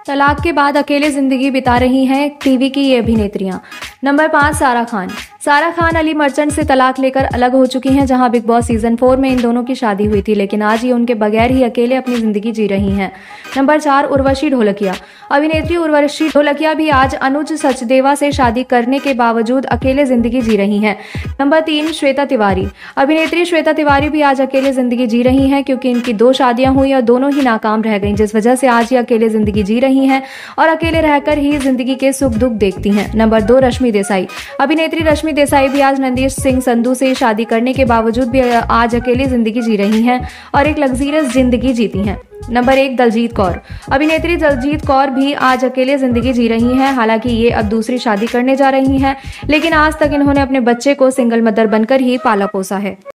तलाक के बाद अकेले जिंदगी बिता रही हैं टीवी की ये अभिनेत्रियां। नंबर 5, सारा खान। सारा खान अली मर्चेंट से तलाक लेकर अलग हो चुकी हैं, जहां बिग बॉस सीजन 4 में इन दोनों की शादी हुई थी, लेकिन आज ये उनके बगैर ही अकेले अपनी जिंदगी जी रही हैं। नंबर 4, उर्वशी ढोलकिया। अभिनेत्री उर्वशी ढोलकिया भी आज अनुज सचदेवा से शादी करने के बावजूद अकेले जिंदगी जी रही हैं। नंबर 3, श्वेता तिवारी। अभिनेत्री श्वेता तिवारी भी आज अकेले जिंदगी जी रही हैं, क्योंकि इनकी 2 शादियां हुई और दोनों ही नाकाम रह गईं, जिस वजह से आज ये अकेले जिंदगी जी रही हैं और अकेले रहकर ही जिंदगी के सुख दुख देखती हैं। नंबर 2, रश्मि देसाई। अभिनेत्री रश्मि देसाई भी आज रणदीप सिंह संधू से शादी करने के बावजूद भी आज अकेले जिंदगी जी रही हैं और एक लग्जरियस जिंदगी जीती हैं। नंबर 1, दलजीत कौर। अभिनेत्री दलजीत कौर भी आज अकेले जिंदगी जी रही हैं। हालांकि ये अब दूसरी शादी करने जा रही हैं, लेकिन आज तक इन्होंने अपने बच्चे को सिंगल मदर बनकर ही पाला पोसा है।